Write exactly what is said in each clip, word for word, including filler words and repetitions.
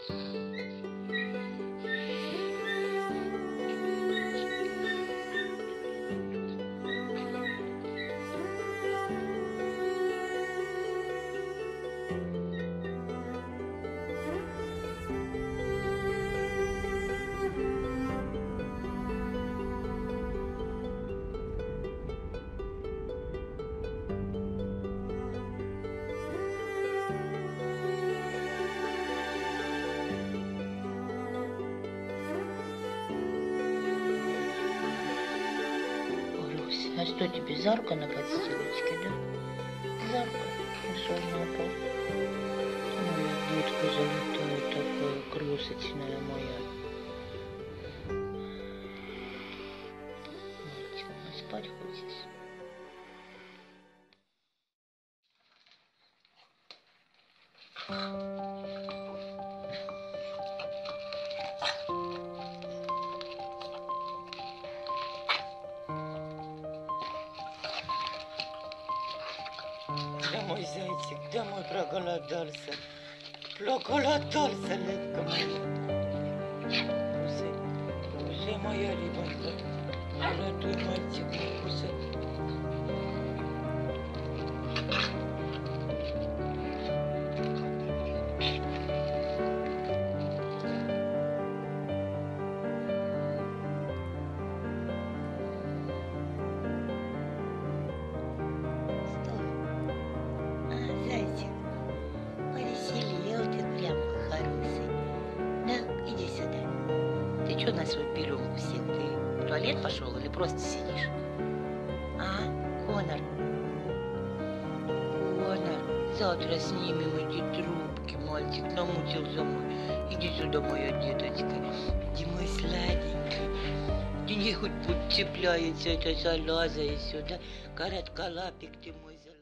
А что тебе, жарко на подстилочке, да? Жарко. Ушел на пол. Моя детка золотая такая, крошечная моя. Мальчик, ну спать хочешь? Да мой зайчик, да мой проголодался, проголодался, лепка моя. Кусай, кусай, моя ребенка, золотой мальчик, кусай. Что на свою пеленку сел? Ты в туалет пошел или просто сидишь? А, Конор? Конор, завтра снимем эти трубки, мальчик, намучился мой. Иди сюда, моя деточка. Иди, мой сладенький. Ты не хоть подцепляется эта залаза и сюда. Коротколапик ты мой залаз.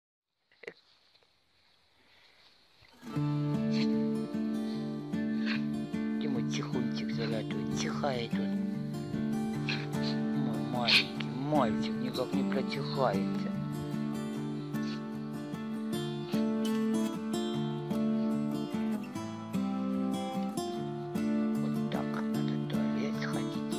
Тихончик золотой, чихает он. Мой маленький мальчик никак не протихается. Вот так надо в туалет сходить.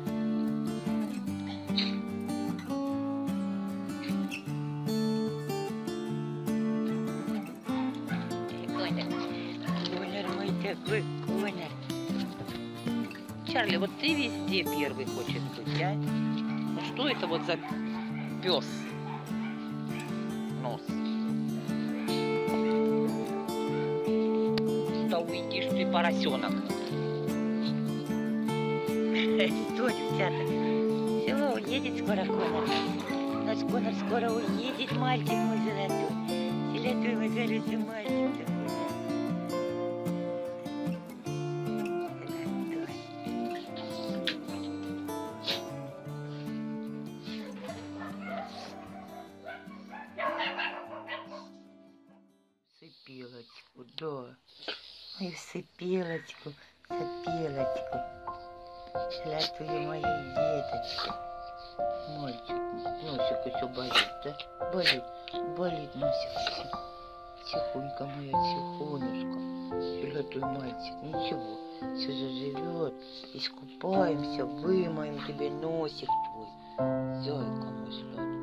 Конор, Конор мой такой, Конор. Чарли, вот ты везде первый хочешь быть, а? Ну что это вот за пес? Нос. Да уйдишь ты, поросенок. Что, девчата? Все, уедет скоро Конор. Наш Конор скоро уедет, мальчик мой золотой. Золотой мой хороший мальчик. Сопелочку, да. Мою сопелочку, сопелочку. Золотую мою деточку. Мальчик, носик еще болит, да? Болит, болит носик еще. Тихонько моя, тихонечко. Золотой мальчик, ничего, все заживет. Искупаемся, вымоем тебе носик твой. Зайка мой сладкий.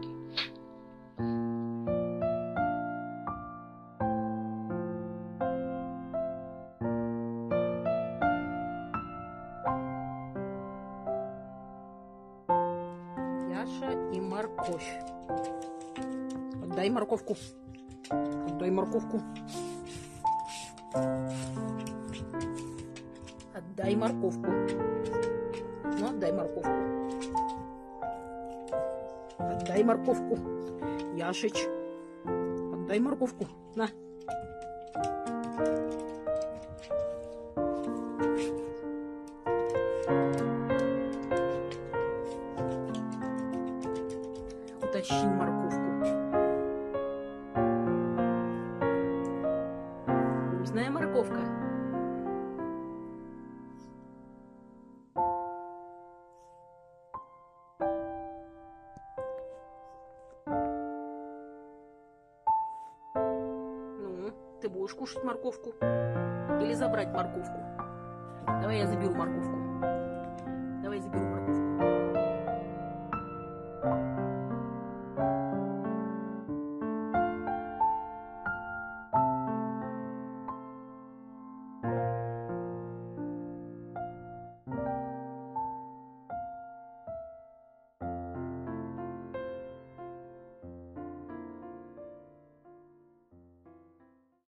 И морковь. Отдай морковку. Отдай морковку. Отдай морковку. Ну, отдай морковку. Отдай морковку. Яшич. Отдай морковку. На. Утащи морковку. Вкусная морковка. Ну, ты будешь кушать морковку? Ты или забрать морковку? Давай я заберу морковку. Давай заберу